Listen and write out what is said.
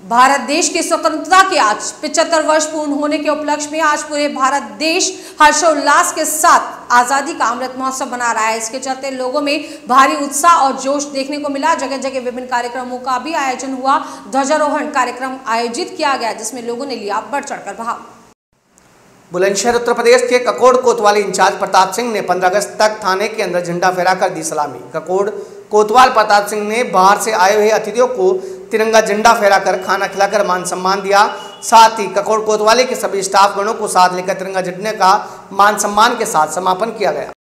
भारत देश की स्वतंत्रता के आज 75 वर्ष पूर्ण होने के उपलक्ष्य में आज पूरे भारत देश हर्षोल्लास के साथ आजादी का अमृत महोत्सव मना रहा है। इसके चलते लोगों में भारी उत्साह और जोश देखने को मिला। जगह जगह विभिन्न कार्यक्रमों का भी आयोजन हुआ। ध्वजारोहण कार्यक्रम आयोजित किया गया जिसमें लोगों ने लिया बढ़ चढ़कर भाग। बुलंदशहर उत्तर प्रदेश के ककोड़ कोतवाली इंचार्ज प्रताप सिंह ने 15 अगस्त तक थाने के अंदर झंडा फहराकर दी सलामी। ककोड़ कोतवाल प्रताप सिंह ने बाहर से आए हुए अतिथियों को तिरंगा झंडा फहराकर खाना खिलाकर मान सम्मान दिया। साथ ही ककोड़ कोतवाली के सभी स्टाफ गणों को साथ लेकर तिरंगा झंडे का मान सम्मान के साथ समापन किया गया।